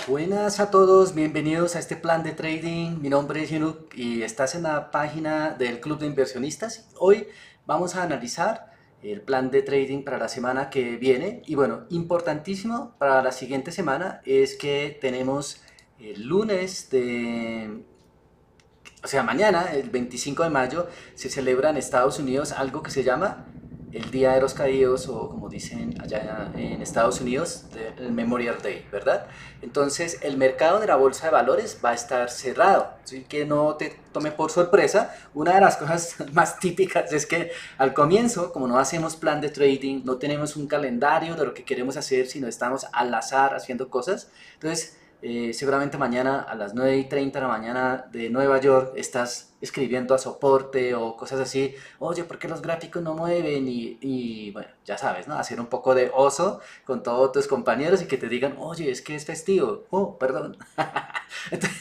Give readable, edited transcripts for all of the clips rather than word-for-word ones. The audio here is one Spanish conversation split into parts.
Buenas a todos, bienvenidos a este plan de trading. Mi nombre es Yunuk y estás en la página del Club de Inversionistas. Hoy vamos a analizar el plan de trading para la semana que viene. Y bueno, importantísimo para la siguiente semana es que tenemos el lunes mañana, el 25 de mayo, se celebra en Estados Unidos algo que se llama el Día de los Caídos, o como dicen allá en Estados Unidos, el Memorial Day, ¿verdad? Entonces el mercado de la bolsa de valores va a estar cerrado, así que no te tome por sorpresa. Una de las cosas más típicas es que al comienzo, como no hacemos plan de trading, no tenemos un calendario de lo que queremos hacer, sino estamos al azar haciendo cosas. Entonces seguramente mañana a las 9:30 de la mañana de Nueva York estás escribiendo a soporte o cosas así. Oye, ¿por qué los gráficos no mueven? Bueno, ya sabes, ¿no? Hacer un poco de oso con todos tus compañeros y que te digan, oye, es que es festivo. Oh, perdón. Entonces,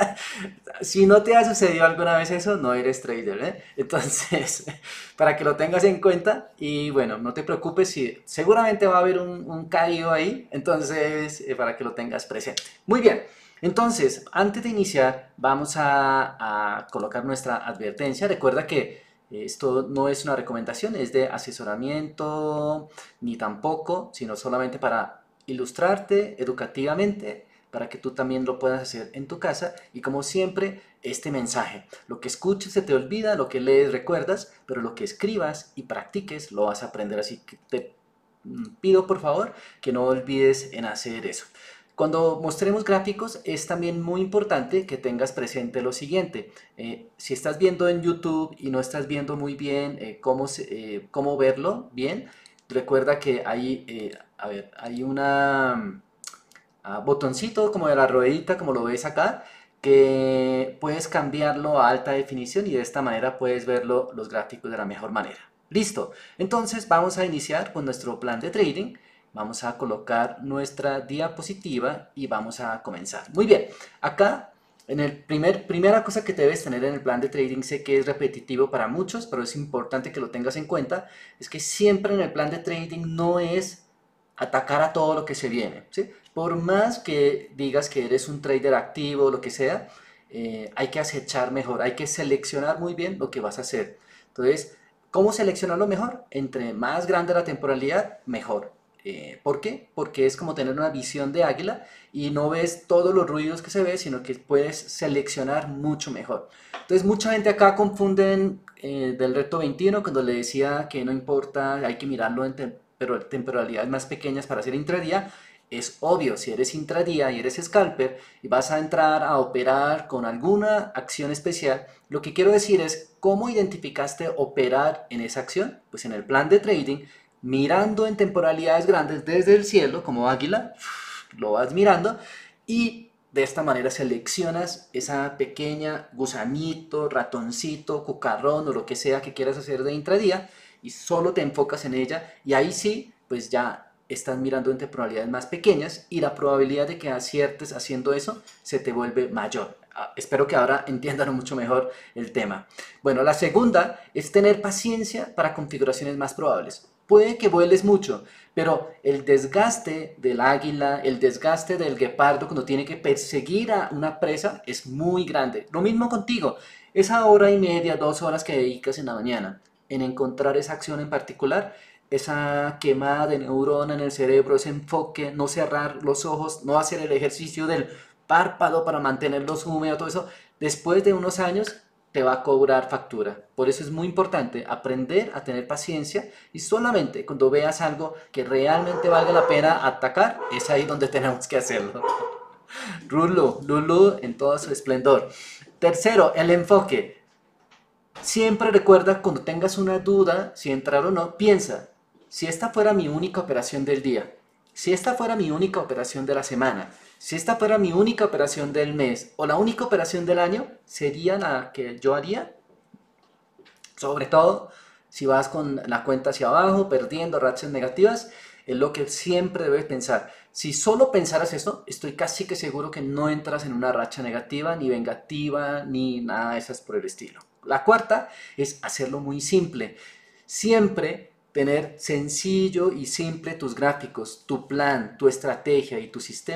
si no te ha sucedido alguna vez eso, no eres trader, ¿eh? Entonces, para que lo tengas en cuenta y bueno, no te preocupes si seguramente va a haber un caído ahí, entonces para que lo tengas presente. Muy bien, entonces, antes de iniciar, vamos a colocar nuestra advertencia. Recuerda que esto no es una recomendación, es de asesoramiento, ni tampoco, sino solamente para ilustrarte educativamente, para que tú también lo puedas hacer en tu casa. Y como siempre, este mensaje: lo que escuches se te olvida, lo que lees recuerdas, pero lo que escribas y practiques lo vas a aprender. Así que te pido por favor que no olvides en hacer eso. Cuando mostremos gráficos es también muy importante que tengas presente lo siguiente. Si estás viendo en YouTube y no estás viendo muy bien cómo verlo bien, recuerda que hay una botoncito como de la ruedita, como lo ves acá, que puedes cambiarlo a alta definición y de esta manera puedes verlo los gráficos de la mejor manera. Listo, entonces vamos a iniciar con nuestro plan de trading. Vamos a colocar nuestra diapositiva y vamos a comenzar. Muy bien, acá en el primera cosa que debes tener en el plan de trading, sé que es repetitivo para muchos, pero es importante que lo tengas en cuenta, es que siempre en el plan de trading no es atacar a todo lo que se viene, ¿sí? Por más que digas que eres un trader activo o lo que sea, hay que acechar mejor, hay que seleccionar muy bien lo que vas a hacer. Entonces, ¿cómo seleccionarlo mejor? Entre más grande la temporalidad, mejor. ¿Por qué? Porque es como tener una visión de águila y no ves todos los ruidos que se ve, sino que puedes seleccionar mucho mejor. Entonces, mucha gente acá confunden del reto 21 cuando le decía que no importa, hay que mirarlo pero temporalidades más pequeñas para hacer intradía. Es obvio, si eres intradía y eres scalper y vas a entrar a operar con alguna acción especial, lo que quiero decir es cómo identificaste operar en esa acción. Pues en el plan de trading, mirando en temporalidades grandes desde el cielo, como águila, lo vas mirando y de esta manera seleccionas esa pequeña gusanito, ratoncito, cucarrón o lo que sea que quieras hacer de intradía y solo te enfocas en ella y ahí sí, pues ya estás mirando en temporalidades más pequeñas y la probabilidad de que aciertes haciendo eso se te vuelve mayor. Espero que ahora entiendan mucho mejor el tema. Bueno, la segunda es tener paciencia para configuraciones más probables. Puede que vueles mucho, pero el desgaste del águila, el desgaste del guepardo cuando tiene que perseguir a una presa es muy grande. Lo mismo contigo, esa hora y media, 2 horas que dedicas en la mañana en encontrar esa acción en particular, esa quemada de neurona en el cerebro, ese enfoque, no cerrar los ojos, no hacer el ejercicio del párpado para mantenerlos húmedos, todo eso, después de unos años te va a cobrar factura. Por eso es muy importante aprender a tener paciencia y solamente cuando veas algo que realmente valga la pena atacar, es ahí donde tenemos que hacerlo. Lulu en todo su esplendor. Tercero, el enfoque. Siempre recuerda cuando tengas una duda si entrar o no, piensa, si esta fuera mi única operación del día, si esta fuera mi única operación de la semana, si esta fuera mi única operación del mes o la única operación del año, ¿sería la que yo haría? Sobre todo si vas con la cuenta hacia abajo, perdiendo rachas negativas, es lo que siempre debes pensar. Si solo pensaras eso, estoy casi que seguro que no entras en una racha negativa, ni vengativa, ni nada de esas por el estilo. La cuarta es hacerlo muy simple. Siempre tener sencillo y simple tus gráficos, tu plan, tu estrategia y tu sistema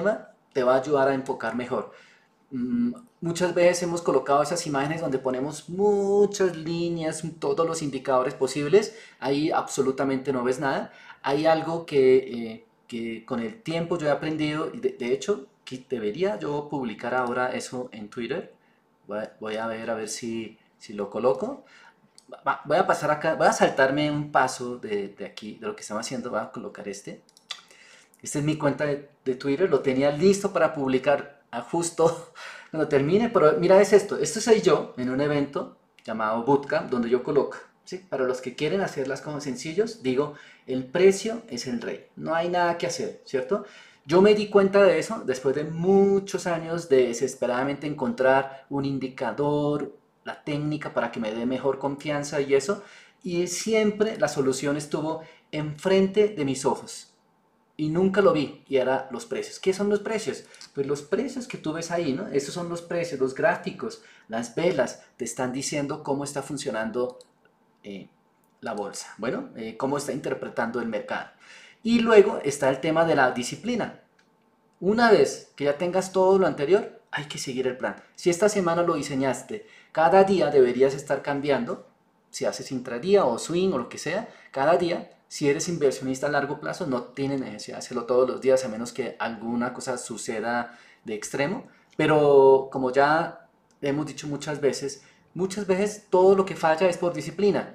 te va a ayudar a enfocar mejor. Mm, Muchas veces hemos colocado esas imágenes donde ponemos muchas líneas, todos los indicadores posibles, ahí absolutamente no ves nada. Hay algo que con el tiempo yo he aprendido, y de hecho, que debería yo publicar ahora eso en Twitter. Voy a ver si lo coloco. Voy a pasar acá, voy a saltarme un paso de aquí, de lo que estamos haciendo, voy a colocar este. Esta es mi cuenta de Twitter, lo tenía listo para publicar justo cuando termine, pero mira, es esto soy yo en un evento llamado Bootcamp, donde yo coloco, ¿sí? Para los que quieren hacer las cosas sencillos, digo, el precio es el rey, no hay nada que hacer, ¿cierto? Yo me di cuenta de eso después de muchos años de desesperadamente encontrar un indicador, la técnica para que me dé mejor confianza y eso, y siempre la solución estuvo enfrente de mis ojos y nunca lo vi, y era los precios. ¿Qué son los precios? Pues los precios que tú ves ahí, ¿no? Esos son los precios, los gráficos, las velas, te están diciendo cómo está funcionando eh, la bolsa, bueno, cómo está interpretando el mercado. Y luego está el tema de la disciplina. Una vez que ya tengas todo lo anterior, hay que seguir el plan. Si esta semana lo diseñaste, cada día deberías estar cambiando, si haces intradía o swing o lo que sea, cada día. Si eres inversionista a largo plazo, no tienes necesidad de hacerlo todos los días, a menos que alguna cosa suceda de extremo. Pero como ya hemos dicho muchas veces todo lo que falla es por disciplina.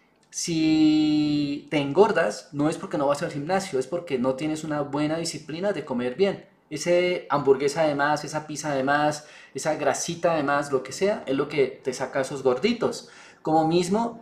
Si te engordas, no es porque no vas al gimnasio, es porque no tienes una buena disciplina de comer bien. Ese hamburguesa de más, esa pizza de más, esa grasita de más, lo que sea, es lo que te saca esos gorditos. Como mismo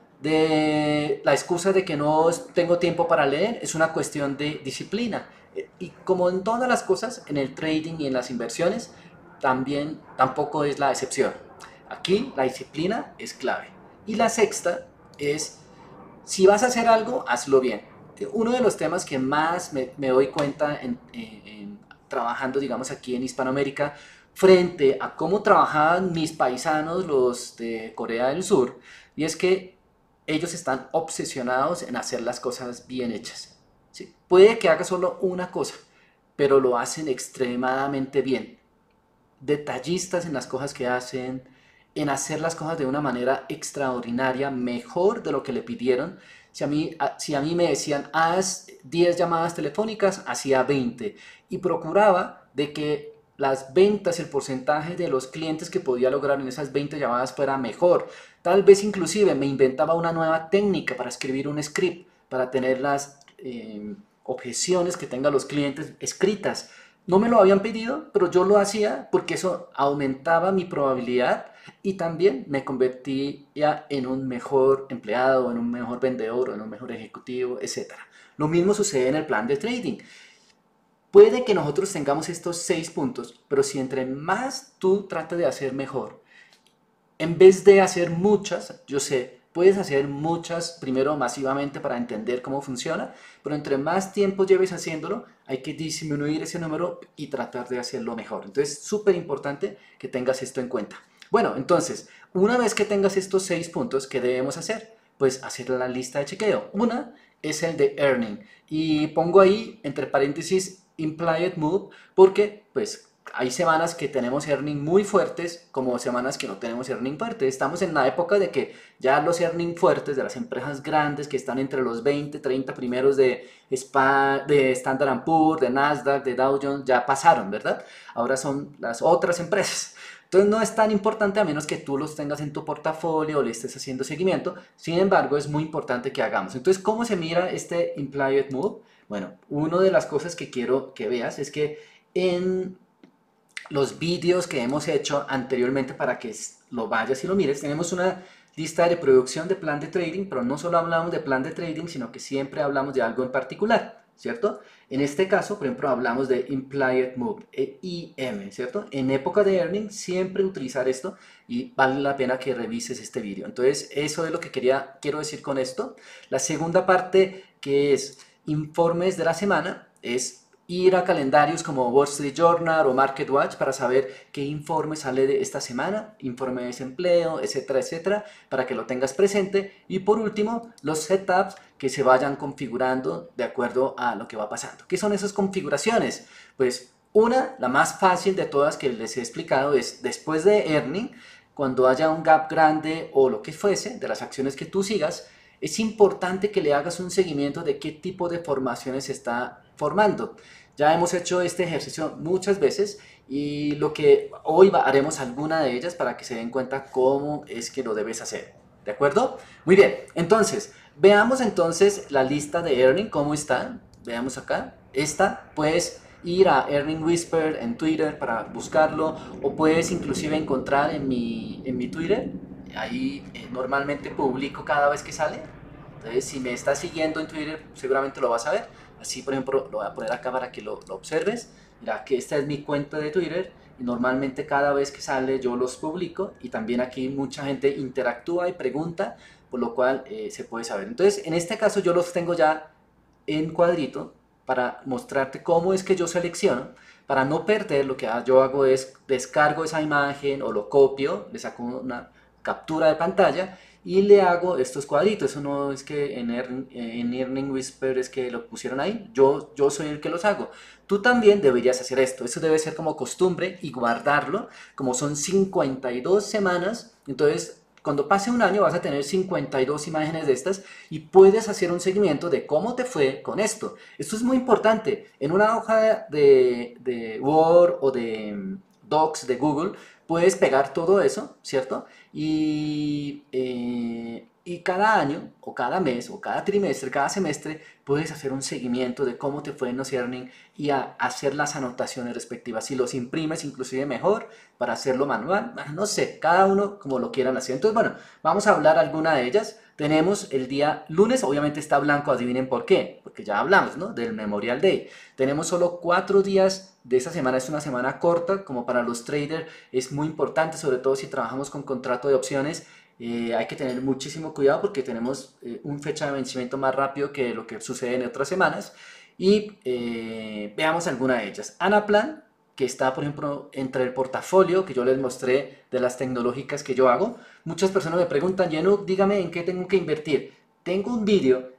de la excusa de que no tengo tiempo para leer, es una cuestión de disciplina. Y como en todas las cosas, en el trading y en las inversiones, también tampoco es la excepción. Aquí la disciplina es clave. Y la sexta es si vas a hacer algo, hazlo bien. Uno de los temas que más me doy cuenta trabajando, digamos, aquí en Hispanoamérica, frente a cómo trabajaban mis paisanos, los de Corea del Sur, y es que ellos están obsesionados en hacer las cosas bien hechas. ¿Sí? Puede que haga solo una cosa, pero lo hacen extremadamente bien, detallistas en las cosas que hacen, en hacer las cosas de una manera extraordinaria, mejor de lo que le pidieron. Si a mí me decían, haz 10 llamadas telefónicas, hacía 20 y procuraba de que las ventas, el porcentaje de los clientes que podía lograr en esas 20 llamadas fuera mejor. Tal vez inclusive me inventaba una nueva técnica para escribir un script, para tener las objeciones que tengan los clientes escritas. No me lo habían pedido, pero yo lo hacía porque eso aumentaba mi probabilidad y también me convertía en un mejor empleado, en un mejor vendedor, en un mejor ejecutivo, etcétera. Lo mismo sucede en el plan de trading. Puede que nosotros tengamos estos 6 puntos, pero si entre más tú tratas de hacer mejor, en vez de hacer muchas, yo sé, puedes hacer muchas primero masivamente para entender cómo funciona, pero entre más tiempo lleves haciéndolo, hay que disminuir ese número y tratar de hacerlo mejor. Entonces, súper importante que tengas esto en cuenta. Bueno, entonces, una vez que tengas estos 6 puntos, ¿qué debemos hacer? Pues hacer la lista de chequeo. Una es el de earning y pongo ahí entre paréntesis implied move porque pues hay semanas que tenemos earning muy fuertes como semanas que no tenemos earning fuertes. Estamos en la época de que ya los earning fuertes de las empresas grandes que están entre los 20, 30 primeros de Standard Poor's, de Nasdaq, de Dow Jones, ya pasaron, ¿verdad? Ahora son las otras empresas. Entonces no es tan importante a menos que tú los tengas en tu portafolio o le estés haciendo seguimiento. Sin embargo, es muy importante que hagamos. Entonces, ¿cómo se mira este implied move? Bueno, una de las cosas que quiero que veas es que en los vídeos que hemos hecho anteriormente para que lo vayas y lo mires, tenemos una lista de reproducción de plan de trading, pero no solo hablamos de plan de trading, sino que siempre hablamos de algo en particular, ¿cierto? En este caso, por ejemplo, hablamos de Implied Move, IM, ¿cierto? En época de earning, siempre utilizar esto y vale la pena que revises este vídeo. Entonces, eso es lo que quiero decir con esto. La segunda parte, que es informes de la semana, es ir a calendarios como Wall Street Journal o Market Watch para saber qué informe sale de esta semana, informe de desempleo, etcétera, etcétera, para que lo tengas presente. Y por último, los setups que se vayan configurando de acuerdo a lo que va pasando. ¿Qué son esas configuraciones? Pues Una, la más fácil de todas que les he explicado, es después de earning, cuando haya un gap grande o lo que fuese de las acciones que tú sigas, es importante que le hagas un seguimiento de qué tipo de formaciones se está formando. Ya hemos hecho este ejercicio muchas veces y lo que hoy haremos alguna de ellas para que se den cuenta cómo es que lo debes hacer. ¿De acuerdo? Muy bien, entonces, veamos entonces la lista de earning, cómo está. Veamos acá. Esta, puedes ir a Earning Whisper en Twitter para buscarlo, o puedes inclusive encontrar en mi Twitter. Ahí normalmente publico cada vez que sale. Entonces, si me estás siguiendo en Twitter, seguramente lo vas a ver. Así, por ejemplo, lo voy a poner acá para que lo observes. Mira que esta es mi cuenta de Twitter y normalmente cada vez que sale yo los publico, y también aquí mucha gente interactúa y pregunta, por lo cual se puede saber. Entonces, en este caso yo los tengo ya en cuadrito para mostrarte cómo es que yo selecciono. Para no perder, lo que yo hago es descargo esa imagen o lo copio, le saco una captura de pantalla y le hago estos cuadritos. Eso no es que en Earning Whisper es que lo pusieron ahí, yo soy el que los hago. Tú también deberías hacer esto, eso debe ser como costumbre y guardarlo. Como son 52 semanas, entonces cuando pase un año vas a tener 52 imágenes de estas y puedes hacer un seguimiento de cómo te fue con esto. Esto es muy importante. En una hoja de Word o de Docs de Google puedes pegar todo eso, ¿cierto? Y cada año, o cada mes, o cada trimestre, cada semestre, puedes hacer un seguimiento de cómo te fue en los earning y hacer las anotaciones respectivas. Si los imprimes, inclusive mejor, para hacerlo manual, no sé, cada uno como lo quieran hacer. Entonces, bueno, vamos a hablar alguna de ellas. Tenemos el día lunes, obviamente está blanco, adivinen por qué, porque ya hablamos, ¿no? Del Memorial Day. Tenemos solo 4 días de esta semana, es una semana corta, como para los traders es muy importante, sobre todo si trabajamos con contrato de opciones. Hay que tener muchísimo cuidado porque tenemos un fecha de vencimiento más rápido que lo que sucede en otras semanas. Y veamos alguna de ellas. Anaplan, que está, por ejemplo, entre el portafolio que yo les mostré de las tecnológicas que yo hago. Muchas personas me preguntan, Yenuk, dígame en qué tengo que invertir. Tengo un vídeo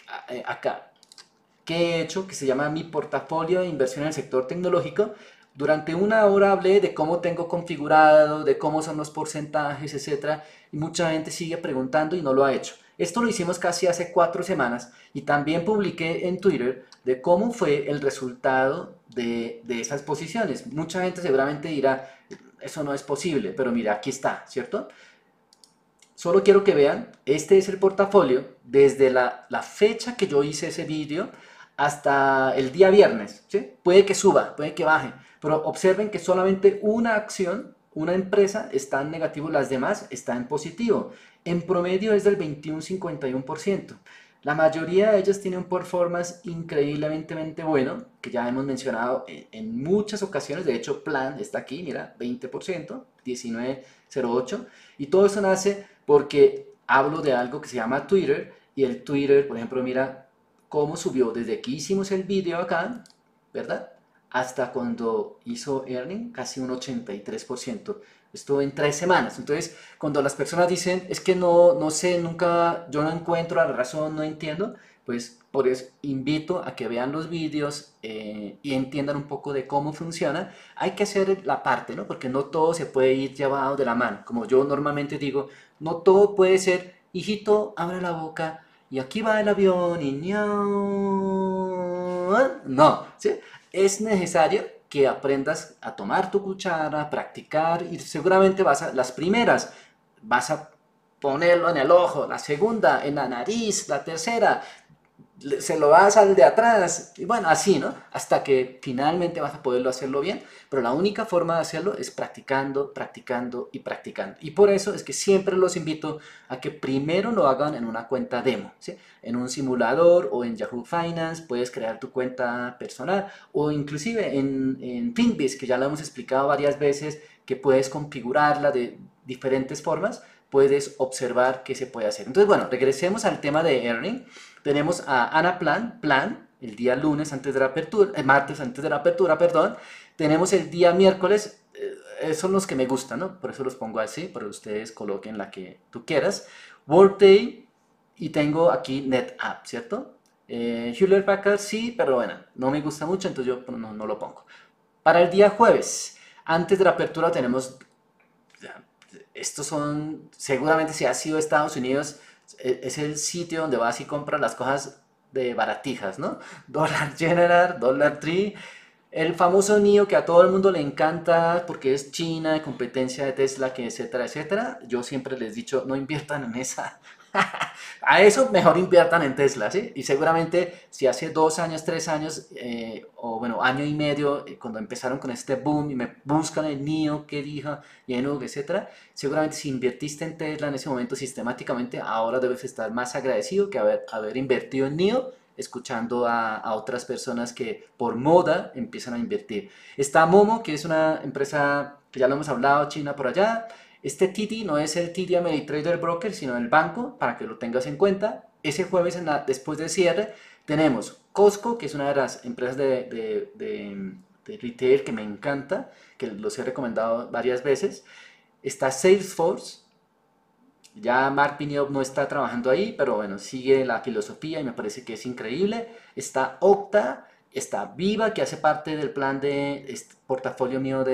acá que he hecho que se llama Mi portafolio de inversión en el sector tecnológico. Durante una hora hablé de cómo tengo configurado, de cómo son los porcentajes, etcétera, y mucha gente sigue preguntando y no lo ha hecho. Esto lo hicimos casi hace 4 semanas y también publiqué en Twitter de cómo fue el resultado de esas posiciones. Mucha gente seguramente dirá, eso no es posible, pero mira, aquí está, ¿cierto? Solo quiero que vean, este es el portafolio desde la fecha que yo hice ese vídeo hasta el día viernes, ¿sí? Puede que suba, puede que baje, pero observen que solamente una acción, una empresa está en negativo, las demás están en positivo. En promedio es del 21,51%. La mayoría de ellas tienen un performance increíblemente bueno, que ya hemos mencionado en muchas ocasiones. De hecho, Plan está aquí, mira, 20%, 19,08. Y todo eso nace porque hablo de algo que se llama Twitter. Y el Twitter, por ejemplo, mira cómo subió desde que hicimos el video acá, ¿verdad? Hasta cuando hizo earning, casi un 83%. Esto en 3 semanas. Entonces, cuando las personas dicen, es que no sé, nunca, yo no encuentro la razón, no entiendo, pues por eso invito a que vean los vídeos y entiendan un poco de cómo funciona. Hay que hacer la parte, ¿no? Porque no todo se puede ir llevado de la mano. Como yo normalmente digo, no todo puede ser, hijito, abre la boca y aquí va el avión y no, ¿sí? Es necesario que aprendas a tomar tu cuchara, practicar, y seguramente las primeras vas a ponerlo en el ojo, la segunda en la nariz, la tercera se lo vas al de atrás, y bueno, así, ¿no? Hasta que finalmente vas a poderlo hacerlo bien, pero la única forma de hacerlo es practicando, practicando y practicando. Y por eso es que siempre los invito a que primero lo hagan en una cuenta demo, ¿sí? En un simulador o en Yahoo Finance puedes crear tu cuenta personal, o inclusive en Finbiz, que ya lo hemos explicado varias veces, que puedes configurarla de diferentes formas, puedes observar qué se puede hacer. Entonces, bueno, regresemos al tema de earning. Tenemos a Plan, el día lunes antes de la apertura, martes antes de la apertura, perdón. Tenemos el día miércoles, son los que me gustan, ¿no? Por eso los pongo así, pero ustedes coloquen la que tú quieras. Workday, y tengo aquí NetApp, ¿cierto? Hewlett Packard sí, pero bueno, no me gusta mucho, entonces yo no lo pongo. Para el día jueves, antes de la apertura tenemos, estos son, seguramente si has sido a Estados Unidos, es el sitio donde vas y compras las cosas de baratijas, ¿no? Dollar General, Dollar Tree, el famoso NIO que a todo el mundo le encanta porque es China, competencia de Tesla, que etcétera, etcétera. Yo siempre les he dicho, no inviertan en esa. A eso mejor inviertan en Tesla, ¿sí? Y seguramente si hace 2 años, 3 años, o bueno, año y medio, cuando empezaron con este boom y me buscan el NIO, qué dijo, Yenug, etcétera, seguramente si invertiste en Tesla en ese momento sistemáticamente, ahora debes estar más agradecido que haber invertido en NIO, escuchando a otras personas que por moda empiezan a invertir. Está Momo, que es una empresa que ya lo hemos hablado, China por allá. Este TD no es el TD Ameritrader Broker, sino el banco, para que lo tengas en cuenta. Ese jueves, después del cierre, tenemos Costco, que es una de las empresas de retail que me encanta, que los he recomendado varias veces. Está Salesforce, ya Mark Piniob no está trabajando ahí, pero bueno, sigue la filosofía y me parece que es increíble. Está Okta, está Viva, que hace parte del plan de portafolio mío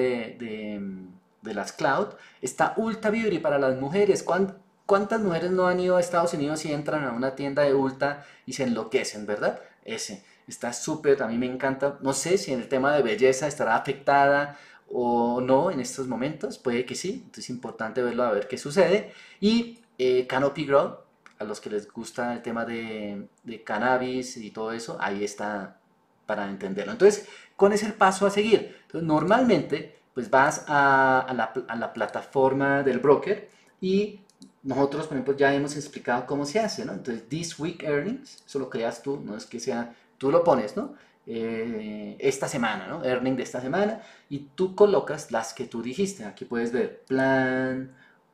de las cloud. Está Ulta Beauty para las mujeres. ¿Cuántas mujeres no han ido a Estados Unidos y entran a una tienda de Ulta y se enloquecen, verdad? Ese está súper, a mí me encanta. No sé si en el tema de belleza estará afectada o no en estos momentos, puede que sí, entonces es importante verlo a ver qué sucede. Y Canopy Growth, a los que les gusta el tema de cannabis y todo eso, ahí está para entenderlo. Entonces, ¿cuál es el paso a seguir? Entonces, normalmente, pues vas a la plataforma del broker y nosotros, por ejemplo, ya hemos explicado cómo se hace, ¿no? Entonces, This Week Earnings, eso lo creas tú, no es que sea, tú lo pones, ¿no? Esta semana, ¿no? Earning de esta semana, y tú colocas las que tú dijiste. Aquí puedes ver Plan,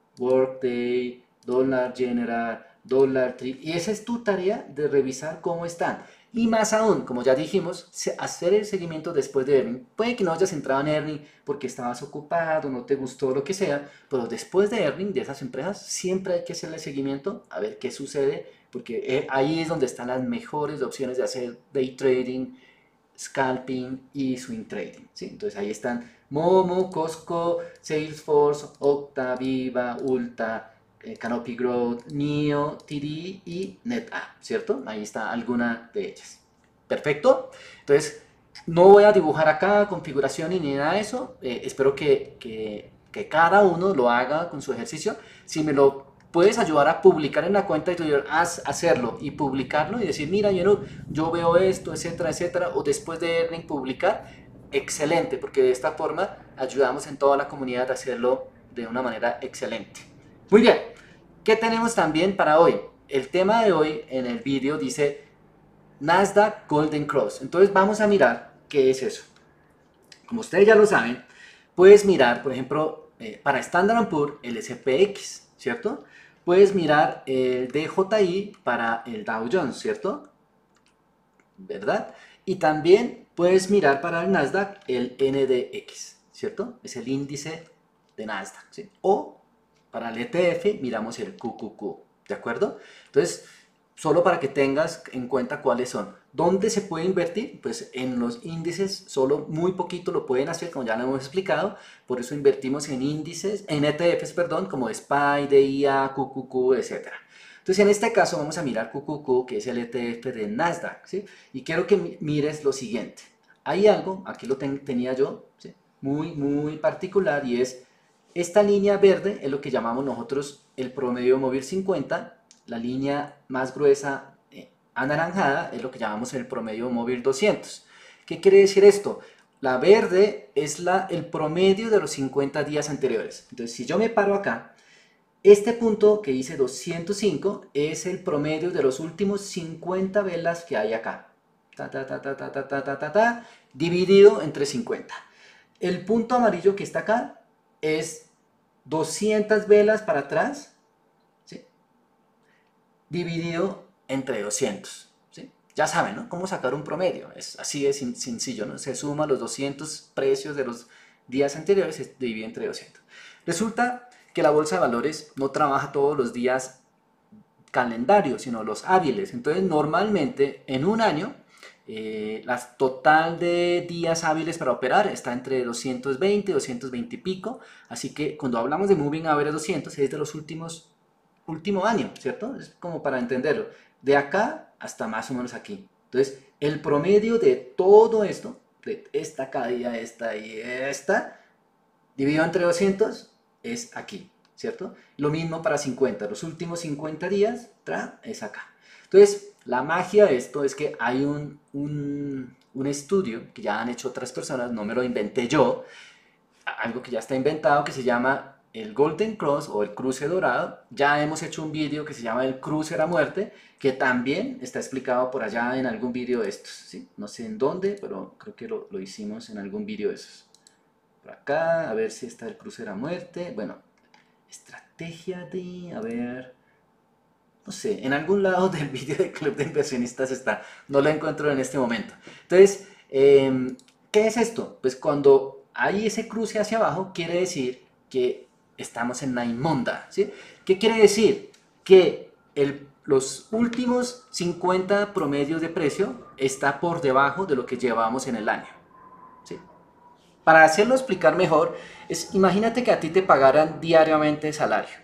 Workday, Dollar General, Dollar Tree, y esa es tu tarea de revisar cómo están. Y más aún, como ya dijimos, hacer el seguimiento después de Earning. Puede que no hayas entrado en Earning porque estabas ocupado, no te gustó, lo que sea, pero después de Earning de esas empresas siempre hay que hacerle seguimiento a ver qué sucede, porque ahí es donde están las mejores opciones de hacer day trading, scalping y swing trading, ¿sí? Entonces ahí están Momo, Costco, Salesforce, Okta, Viva, Ulta, Canopy Growth, NIO, TD y NetApp, ¿cierto? Ahí está alguna de ellas. Perfecto. Entonces, no voy a dibujar acá configuración ni nada de eso. Espero que cada uno lo haga con su ejercicio. Si me lo puedes ayudar a publicar en la cuenta de Twitter, hacerlo y publicarlo y decir, mira, yo veo esto, etcétera, etcétera, o después de Earning publicar, excelente, porque de esta forma ayudamos en toda la comunidad a hacerlo de una manera excelente. Muy bien, ¿qué tenemos también para hoy? El tema de hoy en el vídeo dice Nasdaq Golden Cross. Entonces vamos a mirar qué es eso. Como ustedes ya lo saben, puedes mirar, por ejemplo, para Standard & Poor's, el SPX, ¿cierto? Puedes mirar el DJI para el Dow Jones, ¿cierto? ¿Verdad? Y también puedes mirar para el Nasdaq el NDX, ¿cierto? Es el índice de Nasdaq, ¿sí? O para el ETF miramos el QQQ, ¿de acuerdo? Entonces, solo para que tengas en cuenta cuáles son. ¿Dónde se puede invertir? Pues en los índices, solo muy poquito lo pueden hacer, como ya lo hemos explicado. Por eso invertimos en índices, en ETFs, perdón, como SPY, DIA, QQQ, etc. Entonces, en este caso vamos a mirar QQQ, que es el ETF de Nasdaq, ¿sí? Y quiero que mires lo siguiente. Hay algo, aquí lo tenía yo, ¿sí? Muy particular, y es esta línea verde es lo que llamamos nosotros el promedio móvil 50. La línea más gruesa anaranjada es lo que llamamos el promedio móvil 200. ¿Qué quiere decir esto? La verde es el promedio de los 50 días anteriores. Entonces, si yo me paro acá, este punto que dice 205 es el promedio de los últimos 50 velas que hay acá. Dividido entre 50. El punto amarillo que está acá es 200 velas para atrás, ¿sí? Dividido entre 200, ¿sí? Ya saben, ¿no? Cómo sacar un promedio. Es así de sencillo, ¿no? Se suma los 200 precios de los días anteriores y se divide entre 200. Resulta que la bolsa de valores no trabaja todos los días calendarios, sino los hábiles. Entonces, normalmente en un año La total de días hábiles para operar está entre 220 y 220 y pico. Así que cuando hablamos de Moving Average 200 es de los último año, ¿cierto? Es como para entenderlo. De acá hasta más o menos aquí. Entonces, el promedio de todo esto, de esta caída, esta y esta, dividido entre 200, es aquí, ¿cierto? Lo mismo para 50. Los últimos 50 días, es acá. Entonces, la magia de esto es que hay un estudio que ya han hecho otras personas, no me lo inventé yo, algo que ya está inventado que se llama el Golden Cross o el cruce dorado. Ya hemos hecho un vídeo que se llama el cruce de la muerte, que también está explicado por allá en algún vídeo de estos, ¿sí? No sé en dónde, pero creo que lo hicimos en algún vídeo de esos. Por acá, a ver si está el cruce de la muerte. Bueno, estrategia de, a ver, no sé, en algún lado del vídeo del Club de Inversionistas está, no lo encuentro en este momento. Entonces, ¿qué es esto? Pues cuando hay ese cruce hacia abajo, quiere decir que estamos en la inmunda, ¿sí? ¿Qué quiere decir? Que los últimos 50 promedios de precio está por debajo de lo que llevamos en el año, ¿sí? Para hacerlo explicar mejor, imagínate que a ti te pagaran diariamente salario.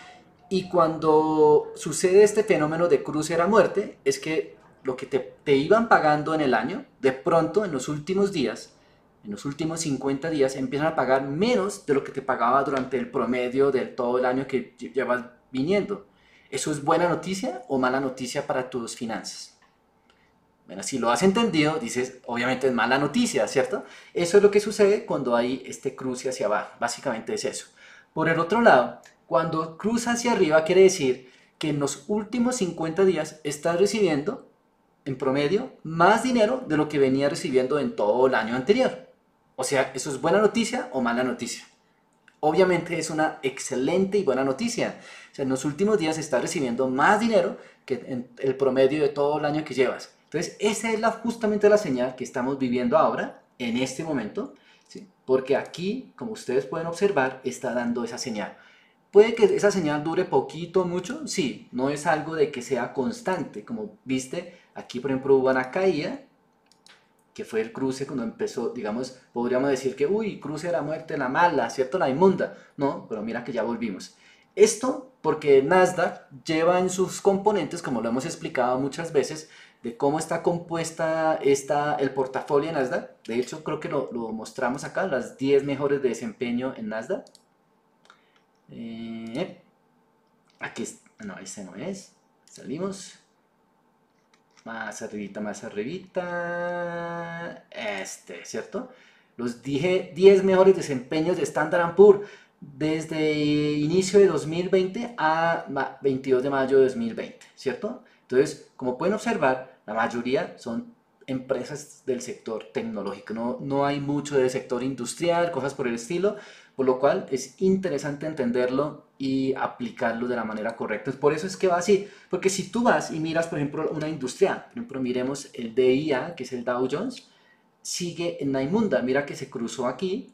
Y cuando sucede este fenómeno de cruce a la muerte, es que lo que te iban pagando en el año, de pronto en los últimos días, en los últimos 50 días, empiezan a pagar menos de lo que te pagaba durante el promedio de todo el año que llevas viniendo. ¿Eso es buena noticia o mala noticia para tus finanzas? Bueno, si lo has entendido, dices, obviamente es mala noticia, ¿cierto? Eso es lo que sucede cuando hay este cruce hacia abajo. Básicamente es eso. Por el otro lado, cuando cruza hacia arriba, quiere decir que en los últimos 50 días estás recibiendo, en promedio, más dinero de lo que venía recibiendo en todo el año anterior. O sea, ¿eso es buena noticia o mala noticia? Obviamente es una excelente y buena noticia. O sea, en los últimos días estás recibiendo más dinero que en el promedio de todo el año que llevas. Entonces, esa es justamente la señal que estamos viviendo ahora, en este momento, ¿sí? Porque aquí, como ustedes pueden observar, está dando esa señal. Puede que esa señal dure poquito o mucho, sí, no es algo de que sea constante. Como viste, aquí por ejemplo hubo una caída, que fue el cruce cuando empezó, digamos, podríamos decir que, uy, cruce de la muerte, la mala, ¿cierto? La inmunda. No, pero mira que ya volvimos. Esto porque Nasdaq lleva en sus componentes, como lo hemos explicado muchas veces, de cómo está compuesta el portafolio de Nasdaq. De hecho, creo que lo mostramos acá, las 10 mejores de desempeño en Nasdaq. Aquí, no, ese no es. Salimos. Más arribita, más arribita. ¿Cierto? Los 10 mejores desempeños de Standard Poor's desde inicio de 2020 a 22 de mayo de 2020, ¿cierto? Entonces, como pueden observar, la mayoría son empresas del sector tecnológico, no hay mucho del sector industrial, cosas por el estilo, por lo cual es interesante entenderlo y aplicarlo de la manera correcta. Por eso es que va así, porque si tú vas y miras, por ejemplo, una industrial, por ejemplo, miremos el DIA, que es el Dow Jones, sigue en la inmunda, mira que se cruzó aquí,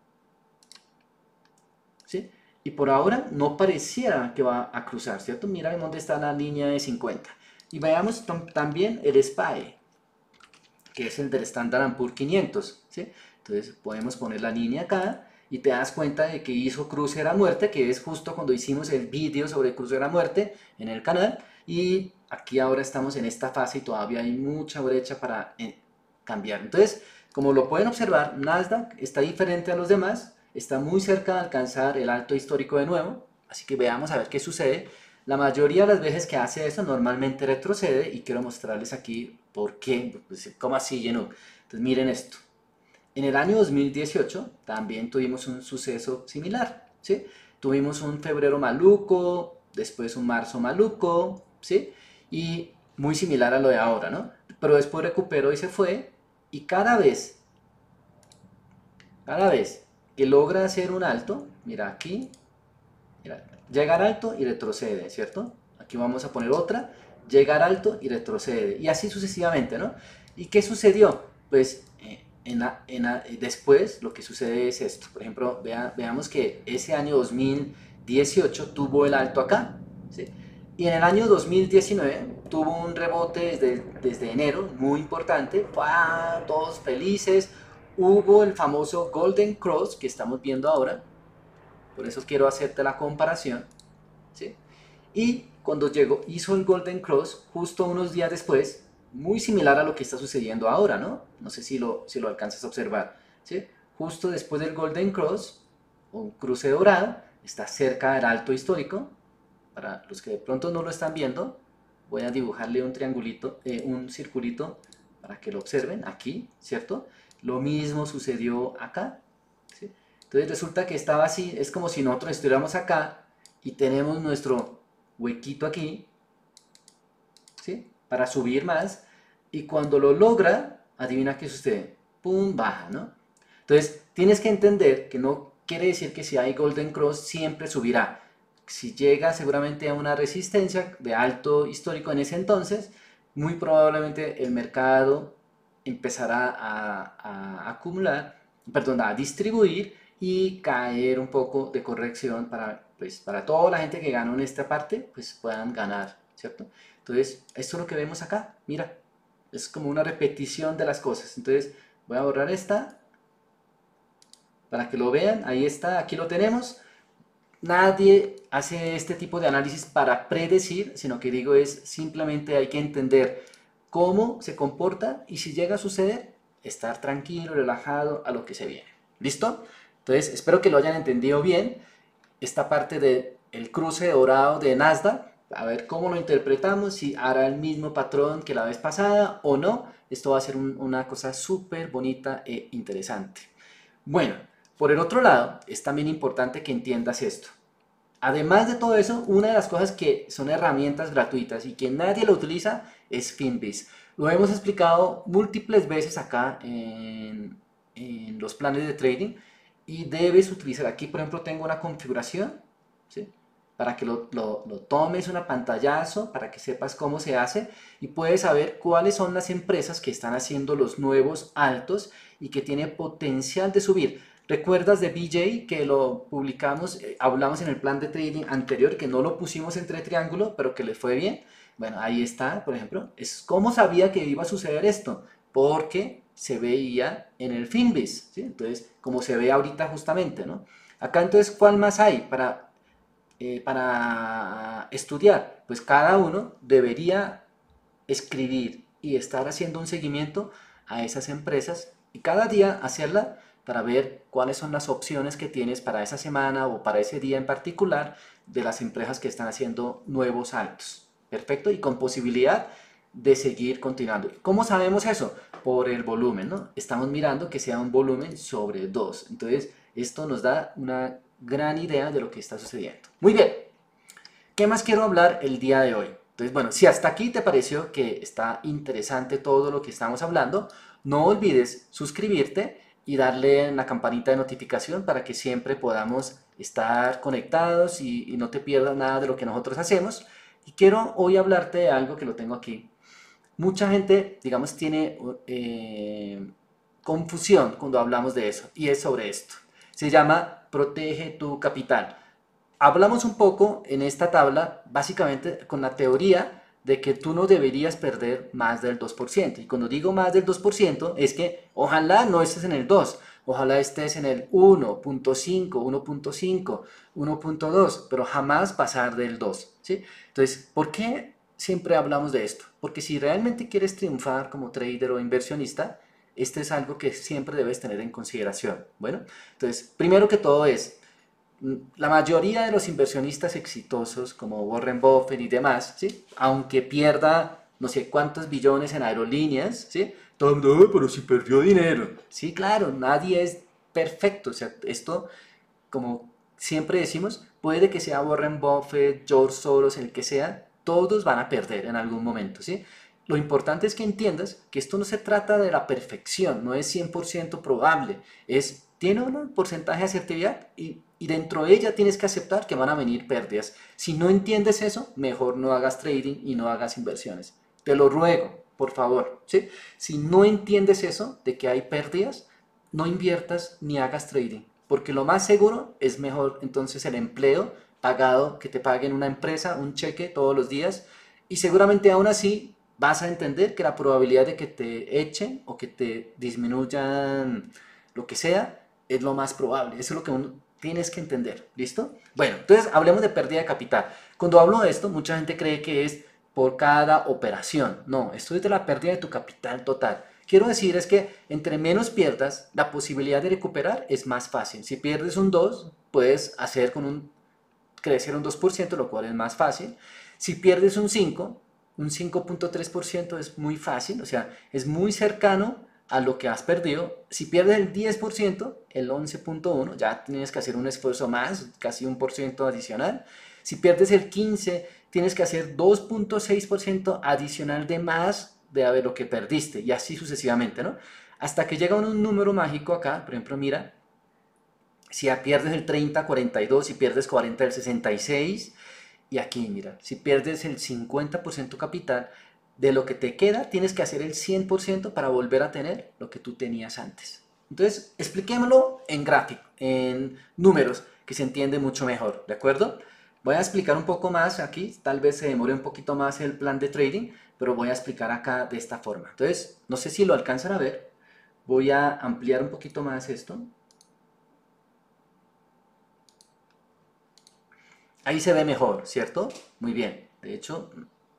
¿sí? Y por ahora no pareciera que va a cruzar, ¿cierto? Mira dónde está la línea de 50. Y veamos también el SPY, que es el del Standard Poor's 500, ¿sí? Entonces podemos poner la línea acá y te das cuenta de que hizo cruce de la muerte, que es justo cuando hicimos el vídeo sobre cruce de la muerte en el canal, y aquí ahora estamos en esta fase y todavía hay mucha brecha para cambiar. Entonces, como lo pueden observar, Nasdaq está diferente a los demás, está muy cerca de alcanzar el alto histórico de nuevo, así que veamos a ver qué sucede. La mayoría de las veces que hace eso normalmente retrocede y quiero mostrarles aquí por qué, pues, cómo así, Yenuk. Entonces miren esto. En el año 2018 también tuvimos un suceso similar, ¿sí? Tuvimos un febrero maluco, después un marzo maluco, ¿sí? Y muy similar a lo de ahora, ¿no? Pero después recuperó y se fue, y cada vez que logra hacer un alto, mira aquí, mira, llegar alto y retrocede, ¿cierto? Aquí vamos a poner otra, llegar alto y retrocede, y así sucesivamente, ¿no? ¿Y qué sucedió? Pues después lo que sucede es esto. Por ejemplo, veamos que ese año 2018 tuvo el alto acá, ¿sí? Y en el año 2019 tuvo un rebote desde enero muy importante, ¡fua! Todos felices, hubo el famoso Golden Cross que estamos viendo ahora, por eso quiero hacerte la comparación, ¿sí? Y cuando llegó, hizo el Golden Cross justo unos días después, muy similar a lo que está sucediendo ahora, ¿no? No sé si lo alcanzas a observar, ¿sí? Justo después del Golden Cross, un cruce dorado, está cerca del alto histórico. Para los que de pronto no lo están viendo, voy a dibujarle un triangulito, un circulito para que lo observen aquí, ¿cierto? Lo mismo sucedió acá, ¿sí? Entonces resulta que estaba así, es como si nosotros estuviéramos acá y tenemos nuestro huequito aquí, ¿sí? Para subir más, y cuando lo logra, adivina qué sucede, pum, baja, ¿no? Entonces tienes que entender que no quiere decir que si hay Golden Cross siempre subirá. Si llega seguramente a una resistencia de alto histórico en ese entonces, muy probablemente el mercado empezará a acumular, perdón, a distribuir y caer un poco de corrección para, pues, para toda la gente que ganó en esta parte, pues puedan ganar, ¿cierto? Entonces, esto es lo que vemos acá, mira, es como una repetición de las cosas. Entonces, voy a borrar esta para que lo vean, ahí está, aquí lo tenemos. Nadie hace este tipo de análisis para predecir, sino que digo es simplemente hay que entender cómo se comporta y si llega a suceder, estar tranquilo, relajado a lo que se viene. ¿Listo? Entonces, espero que lo hayan entendido bien. Esta parte del cruce dorado de Nasdaq, a ver cómo lo interpretamos, si hará el mismo patrón que la vez pasada o no. Esto va a ser una cosa súper bonita e interesante. Bueno, por el otro lado, es también importante que entiendas esto. Además de todo eso, una de las cosas que son herramientas gratuitas y que nadie lo utiliza es Finviz. Lo hemos explicado múltiples veces acá en los planes de trading y debes utilizar. Aquí, por ejemplo, tengo una configuración, ¿sí? Para que lo tomes una pantallazo, para que sepas cómo se hace y puedes saber cuáles son las empresas que están haciendo los nuevos altos y que tiene potencial de subir. ¿Recuerdas de BJ que lo publicamos, hablamos en el plan de trading anterior, que no lo pusimos entre triángulo, pero que le fue bien? Bueno, ahí está, por ejemplo. ¿Cómo sabía que iba a suceder esto? Porque se veía en el Finviz, ¿sí? Entonces, como se ve ahorita justamente, ¿no? Acá entonces, ¿cuál más hay para estudiar? Pues cada uno debería escribir y estar haciendo un seguimiento a esas empresas y cada día hacerla para ver cuáles son las opciones que tienes para esa semana o para ese día en particular de las empresas que están haciendo nuevos altos. Perfecto, y con posibilidad de seguir continuando. ¿Cómo sabemos eso? Por el volumen, ¿no? Estamos mirando que sea un volumen sobre 2. Entonces, esto nos da una gran idea de lo que está sucediendo. Muy bien, ¿qué más quiero hablar el día de hoy? Entonces, bueno, si hasta aquí te pareció que está interesante todo lo que estamos hablando, no olvides suscribirte y darle en la campanita de notificación para que siempre podamos estar conectados y no te pierdas nada de lo que nosotros hacemos. Y quiero hoy hablarte de algo que lo tengo aquí. Mucha gente, digamos, tiene confusión cuando hablamos de eso y es sobre esto. Se llama Protege tu capital. Hablamos un poco en esta tabla, básicamente con la teoría de que tú no deberías perder más del 2%. Y cuando digo más del 2%, es que ojalá no estés en el 2, ojalá estés en el 1.5, 1.5, 1.2, pero jamás pasar del 2, ¿sí? Entonces, ¿por qué siempre hablamos de esto? Porque si realmente quieres triunfar como trader o inversionista, este es algo que siempre debes tener en consideración. Bueno, entonces, primero que todo es la mayoría de los inversionistas exitosos como Warren Buffett y demás, ¿sí? Aunque pierda no sé cuántos billones en aerolíneas, ¿sí? Todo el mundo, "Ay, pero si perdió dinero". Sí, claro, nadie es perfecto. O sea, esto, como siempre decimos, puede que sea Warren Buffett, George Soros, el que sea, todos van a perder en algún momento, ¿sí? Lo importante es que entiendas que esto no se trata de la perfección, no es 100% probable, tiene un porcentaje de asertividad y dentro de ella tienes que aceptar que van a venir pérdidas. Si no entiendes eso, mejor no hagas trading y no hagas inversiones. Te lo ruego, por favor, ¿sí? Si no entiendes eso de que hay pérdidas, no inviertas ni hagas trading, porque lo más seguro es mejor entonces el empleo pagado, que te paguen una empresa, un cheque todos los días, y seguramente aún así vas a entender que la probabilidad de que te echen o que te disminuyan lo que sea es lo más probable. Eso es lo que uno tienes que entender. ¿Listo? Bueno, entonces hablemos de pérdida de capital. Cuando hablo de esto, mucha gente cree que es por cada operación. No, esto es de la pérdida de tu capital total. Quiero decir es que entre menos pierdas, la posibilidad de recuperar es más fácil. Si pierdes un 2, puedes hacer con crecer un 2%, lo cual es más fácil. Si pierdes un 5.3% es muy fácil, o sea, es muy cercano a lo que has perdido. Si pierdes el 10%, el 11.1, ya tienes que hacer un esfuerzo más, casi un por ciento adicional. Si pierdes el 15, tienes que hacer 2.6% adicional de más de lo que perdiste, y así sucesivamente, ¿no? Hasta que llega un número mágico acá, por ejemplo, mira, si pierdes el 30, 42, si pierdes 40, el 66, y aquí, mira, si pierdes el 50% capital, de lo que te queda, tienes que hacer el 100% para volver a tener lo que tú tenías antes. Entonces, expliquémoslo en gráfico, en números, que se entiende mucho mejor, ¿de acuerdo? Voy a explicar un poco más aquí, tal vez se demore un poquito más el plan de trading, pero voy a explicar acá de esta forma. Entonces, no sé si lo alcanzan a ver, voy a ampliar un poquito más esto. Ahí se ve mejor, ¿cierto? Muy bien. De hecho,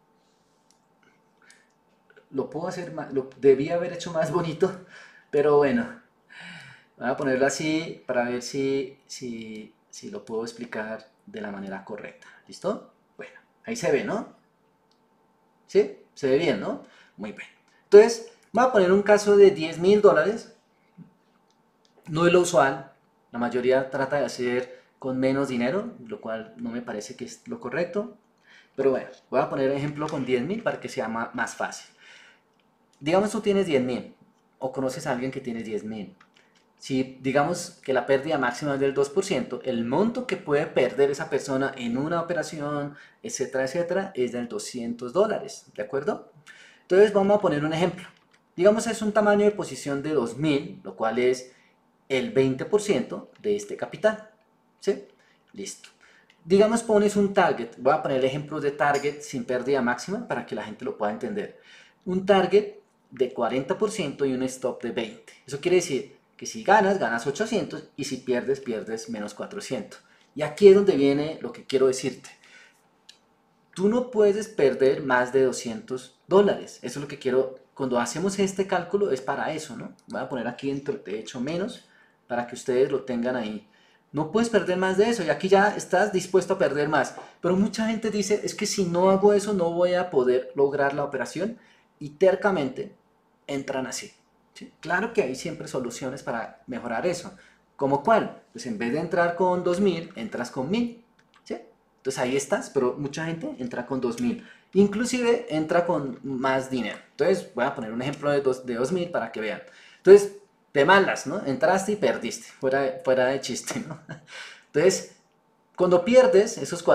lo puedo hacer más, lo debía haber hecho más bonito, pero bueno, voy a ponerlo así para ver si lo puedo explicar de la manera correcta. ¿Listo? Bueno, ahí se ve, ¿no? ¿Sí? Se ve bien, ¿no? Muy bien. Entonces, voy a poner un caso de $10,000. No es lo usual. La mayoría trata de hacer con menos dinero, lo cual no me parece que es lo correcto. Pero bueno, voy a poner ejemplo con 10,000 para que sea más fácil. Digamos tú tienes 10,000 o conoces a alguien que tiene 10,000. Si digamos que la pérdida máxima es del 2%, el monto que puede perder esa persona en una operación, etcétera, etcétera, es del $200, ¿de acuerdo? Entonces vamos a poner un ejemplo. Digamos es un tamaño de posición de 2,000, lo cual es el 20% de este capital. ¿Sí? Listo. Digamos pones un target, voy a poner ejemplos de target sin pérdida máxima para que la gente lo pueda entender. Un target de 40% y un stop de 20. Eso quiere decir que si ganas, ganas 800 y si pierdes, pierdes menos 400. Y aquí es donde viene lo que quiero decirte. Tú no puedes perder más de $200. Eso es lo que quiero, cuando hacemos este cálculo es para eso, ¿no? Voy a poner aquí de hecho menos para que ustedes lo tengan ahí. No puedes perder más de eso y aquí ya estás dispuesto a perder más. Pero mucha gente dice, es que si no hago eso no voy a poder lograr la operación y tercamente entran así. ¿Sí? Claro que hay siempre soluciones para mejorar eso. ¿Cómo cuál? Pues en vez de entrar con 2,000, entras con 1,000. ¿Sí? Entonces ahí estás, pero mucha gente entra con 2,000. Inclusive entra con más dinero. Entonces voy a poner un ejemplo de 2,000 para que vean. Entonces te malas, ¿no? Entraste y perdiste, fuera de chiste, ¿no? Entonces, cuando pierdes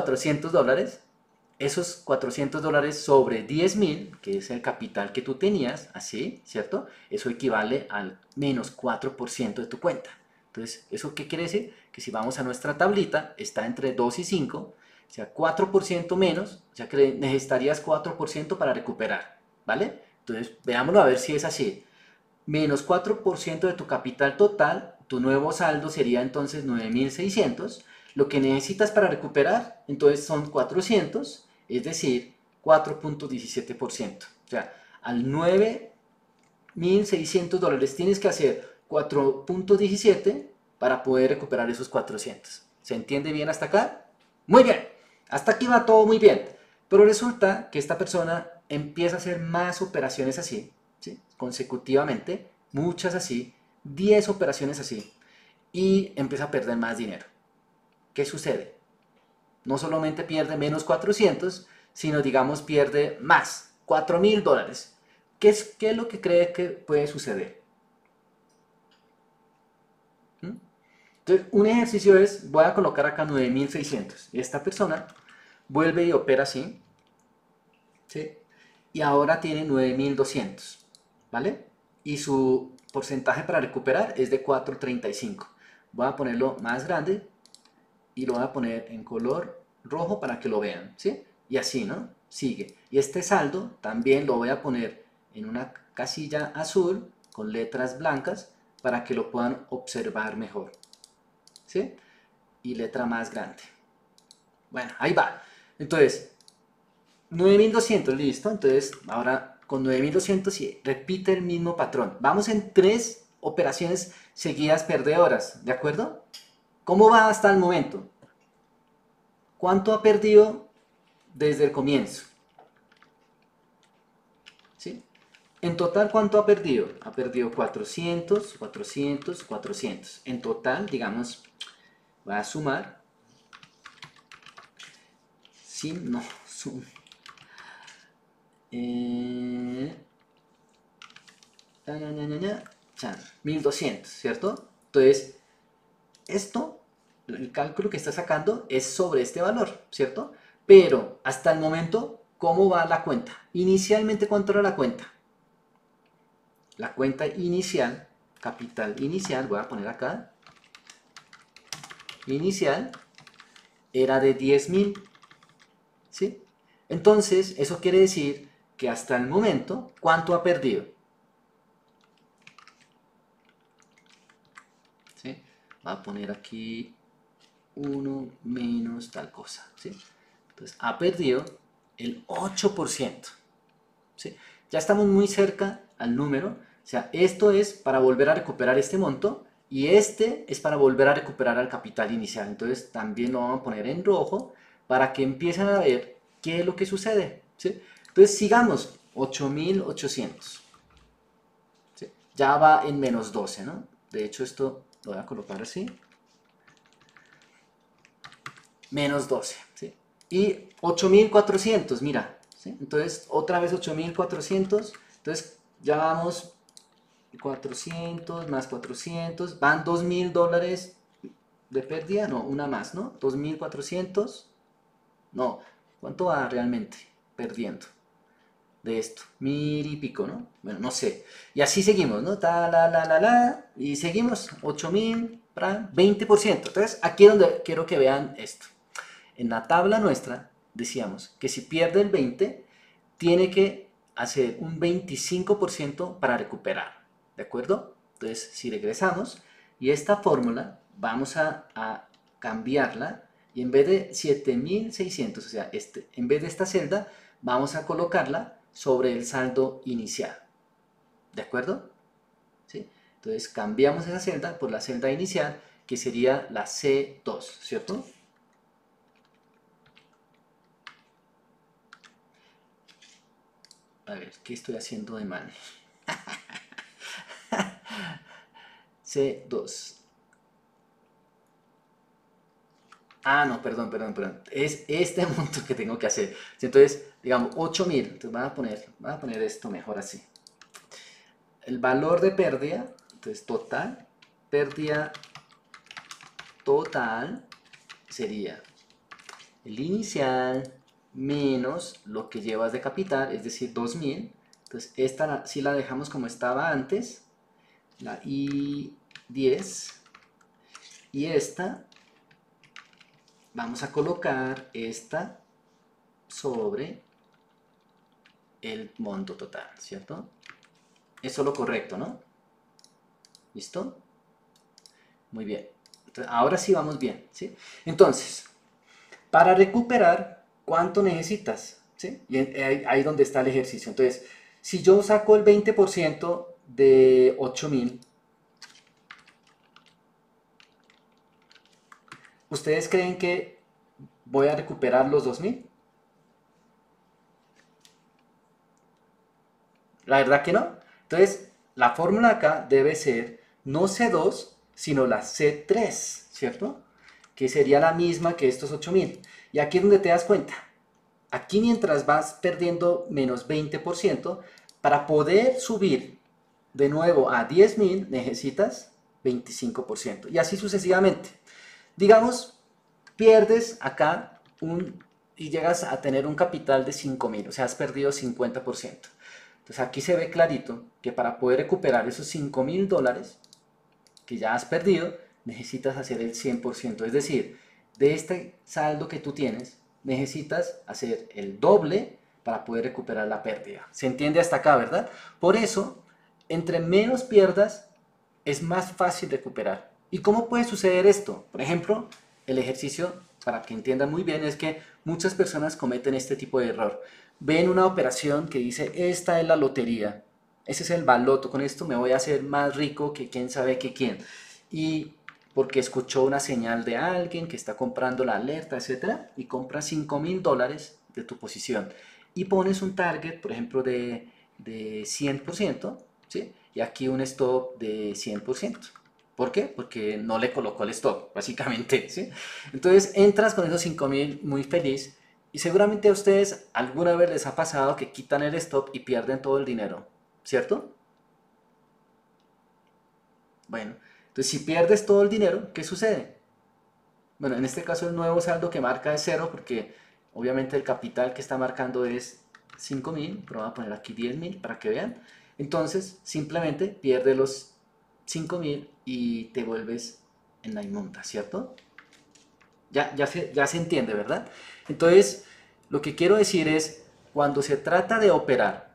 esos $400 sobre 10,000, que es el capital que tú tenías, así, ¿cierto? Eso equivale al menos 4% de tu cuenta. Entonces, ¿eso qué quiere decir? Que si vamos a nuestra tablita, está entre 2 y 5, o sea, 4% menos, o sea que necesitarías 4% para recuperar, ¿vale? Entonces, veámoslo a ver si es así. Menos 4% de tu capital total, tu nuevo saldo sería entonces 9,600. Lo que necesitas para recuperar, entonces son 400, es decir, 4.17%. O sea, al $9,600 tienes que hacer 4.17 para poder recuperar esos 400. ¿Se entiende bien hasta acá? Muy bien, hasta aquí va todo muy bien. Pero resulta que esta persona empieza a hacer más operaciones así, ¿sí? Consecutivamente, muchas así, 10 operaciones así, y empieza a perder más dinero. ¿Qué sucede? No solamente pierde menos 400, sino digamos pierde más, $4,000. ¿Qué es lo que cree que puede suceder? ¿Mm? Entonces, un ejercicio es, voy a colocar acá 9,600. Esta persona vuelve y opera así, ¿sí? Y ahora tiene 9,200, ¿vale? Y su porcentaje para recuperar es de 4,35. Voy a ponerlo más grande y lo voy a poner en color rojo para que lo vean, ¿sí? Y así, ¿no? Sigue. Y este saldo también lo voy a poner en una casilla azul con letras blancas para que lo puedan observar mejor, ¿sí? Y letra más grande. Bueno, ahí va. Entonces, 9200, listo. Entonces, ahora con 9200 sí, repite el mismo patrón. Vamos en 3 operaciones seguidas perdedoras, ¿de acuerdo? ¿Cómo va hasta el momento? ¿Cuánto ha perdido desde el comienzo? ¿Sí? En total, ¿cuánto ha perdido? Ha perdido 400, 400, 400. En total, digamos, voy a sumar. Sí, no, sum. 1200, ¿cierto? Entonces, esto, el cálculo que está sacando es sobre este valor, ¿cierto? Pero hasta el momento, ¿cómo va la cuenta? Inicialmente, ¿cuánto era la cuenta? La cuenta inicial, capital inicial, voy a poner acá, inicial, era de 10.000, ¿sí? Entonces, eso quiere decir que hasta el momento, ¿cuánto ha perdido? ¿Sí? Voy a poner aquí 1 menos tal cosa, ¿sí? Entonces, ha perdido el 8%, ¿sí? Ya estamos muy cerca al número, o sea, esto es para volver a recuperar este monto y este es para volver a recuperar al capital inicial. Entonces, también lo vamos a poner en rojo para que empiecen a ver qué es lo que sucede, ¿sí? Entonces, sigamos, 8800, ¿sí? Ya va en menos 12, ¿no? De hecho, esto lo voy a colocar así. Menos 12, ¿sí? Y 8400, mira, ¿sí? Entonces otra vez 8400, entonces ya vamos 400 más 400, van $2000 de pérdida, no, una más, ¿no? 2400, no, ¿cuánto va realmente perdiendo de esto? 1000 y pico, ¿no? Bueno, no sé. Y así seguimos, ¿no? Ta, la, y seguimos, 8000, 20%. Entonces, aquí es donde quiero que vean esto. En la tabla nuestra decíamos que si pierde el 20, tiene que hacer un 25% para recuperar, ¿de acuerdo? Entonces, si regresamos y esta fórmula vamos a cambiarla y en vez de 7600, o sea, en vez de esta celda, vamos a colocarla sobre el saldo inicial, ¿de acuerdo? ¿Sí? Entonces, cambiamos esa celda por la celda inicial, que sería la C2, ¿cierto? A ver, ¿qué estoy haciendo de mal? C2. Ah, no, perdón. Es este monto que tengo que hacer. Entonces, digamos, 8000. Entonces, voy a poner esto mejor así. El valor de pérdida, entonces total, pérdida total sería el inicial menos lo que llevas de capital, es decir, 2000. Entonces, esta sí la dejamos como estaba antes, la I10. Y esta, vamos a colocar esta sobre el monto total, ¿cierto? Eso es lo correcto, ¿no? ¿Listo? Muy bien. Entonces, ahora sí vamos bien, ¿sí? Entonces, para recuperar, ¿cuánto necesitas? ¿Sí? Y ahí donde está el ejercicio. Entonces, si yo saco el 20% de 8000, ¿ustedes creen que voy a recuperar los 2000? La verdad que no. Entonces, la fórmula acá debe ser no C2, sino la C3, ¿cierto? Que sería la misma que estos 8000. Y aquí es donde te das cuenta. Aquí mientras vas perdiendo menos 20%, para poder subir de nuevo a 10.000 necesitas 25%. Y así sucesivamente. Digamos, pierdes acá y llegas a tener un capital de 5.000, o sea, has perdido 50%. Entonces aquí se ve clarito que para poder recuperar esos $5.000 que ya has perdido, necesitas hacer el 100%. Es decir, de este saldo que tú tienes, necesitas hacer el doble para poder recuperar la pérdida. ¿Se entiende hasta acá, verdad? Por eso, entre menos pierdas, es más fácil recuperar. ¿Y cómo puede suceder esto? Por ejemplo, el ejercicio, para que entiendan muy bien, es que muchas personas cometen este tipo de error. Ven una operación que dice, esta es la lotería, ese es el baloto, con esto me voy a hacer más rico que quién sabe que quién. Y porque escuchó una señal de alguien que está comprando la alerta, etcétera, y compra $5,000 de tu posición. Y pones un target, por ejemplo, de 100%, ¿sí? Y aquí un stop de 100%. ¿Por qué? Porque no le colocó el stop, básicamente, ¿sí? Entonces entras con esos 5,000 muy feliz y seguramente a ustedes alguna vez les ha pasado que quitan el stop y pierden todo el dinero, ¿cierto? Bueno, entonces si pierdes todo el dinero, ¿qué sucede? Bueno, en este caso el nuevo saldo que marca es cero porque obviamente el capital que está marcando es 5,000, pero voy a poner aquí 10,000 para que vean. Entonces simplemente pierdes los 5,000 y te vuelves en la inmunda, ¿cierto? Ya se entiende, ¿verdad? Entonces, lo que quiero decir es, cuando se trata de operar,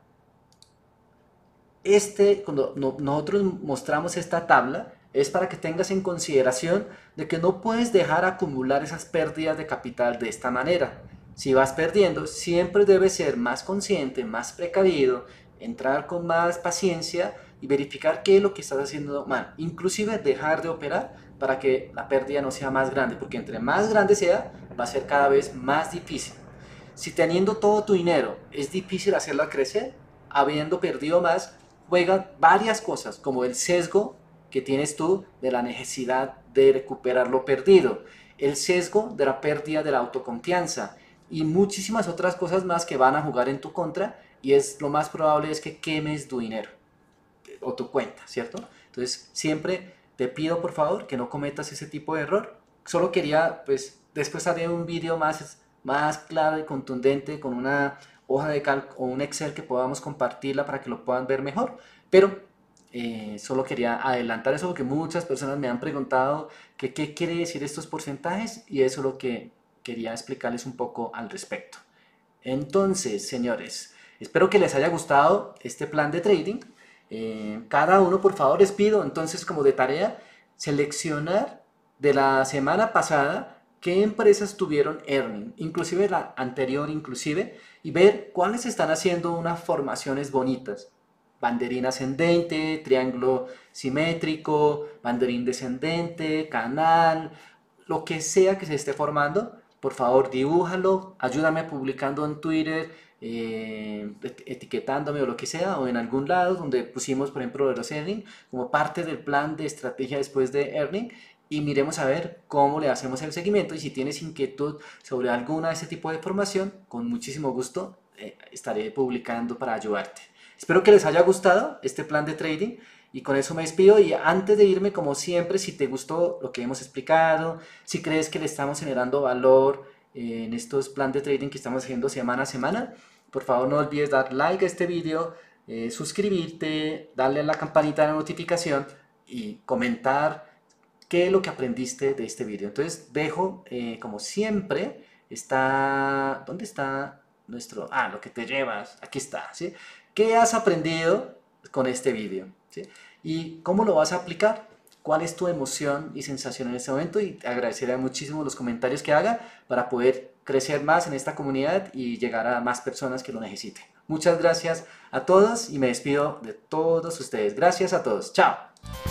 cuando nosotros mostramos esta tabla, es para que tengas en consideración de que no puedes dejar acumular esas pérdidas de capital de esta manera. Si vas perdiendo, siempre debes ser más consciente, más precavido, entrar con más paciencia y verificar qué es lo que estás haciendo mal. Inclusive dejar de operar para que la pérdida no sea más grande, porque entre más grande sea, va a ser cada vez más difícil. Si teniendo todo tu dinero es difícil hacerla crecer, habiendo perdido más, juegan varias cosas, como el sesgo que tienes tú de la necesidad de recuperar lo perdido, el sesgo de la pérdida de la autoconfianza y muchísimas otras cosas más que van a jugar en tu contra y es lo más probable es que quemes tu dinero o tu cuenta, ¿cierto? Entonces siempre te pido por favor que no cometas ese tipo de error. Solo quería, pues después haré un vídeo más claro y contundente con una hoja de cálculo o un Excel que podamos compartirla para que lo puedan ver mejor. Pero solo quería adelantar eso porque muchas personas me han preguntado que qué quiere decir estos porcentajes y eso es lo que quería explicarles un poco al respecto. Entonces, señores, espero que les haya gustado este plan de trading. Cada uno, por favor, les pido, entonces, como de tarea, seleccionar de la semana pasada qué empresas tuvieron earning, inclusive la anterior, inclusive, y ver cuáles están haciendo unas formaciones bonitas. Banderín ascendente, triángulo simétrico, banderín descendente, canal, lo que sea que se esté formando, por favor dibújalo, ayúdame publicando en Twitter, etiquetándome o lo que sea, o en algún lado donde pusimos, por ejemplo, los earning como parte del plan de estrategia después de earning y miremos a ver cómo le hacemos el seguimiento y si tienes inquietud sobre alguna de ese tipo de formación, con muchísimo gusto estaré publicando para ayudarte. Espero que les haya gustado este plan de trading y con eso me despido y antes de irme, como siempre, si te gustó lo que hemos explicado, si crees que le estamos generando valor en estos planes de trading que estamos haciendo semana a semana, por favor no olvides dar like a este video, suscribirte, darle a la campanita de notificación y comentar qué es lo que aprendiste de este video. Entonces dejo, como siempre, ¿dónde está nuestro? Ah, lo que te llevas, aquí está, ¿sí? ¿Qué has aprendido con este video? ¿Sí? ¿Y cómo lo vas a aplicar? ¿Cuál es tu emoción y sensación en este momento? Y te agradeceré muchísimo los comentarios que haga para poder crecer más en esta comunidad y llegar a más personas que lo necesiten. Muchas gracias a todos y me despido de todos ustedes. Gracias a todos. Chao.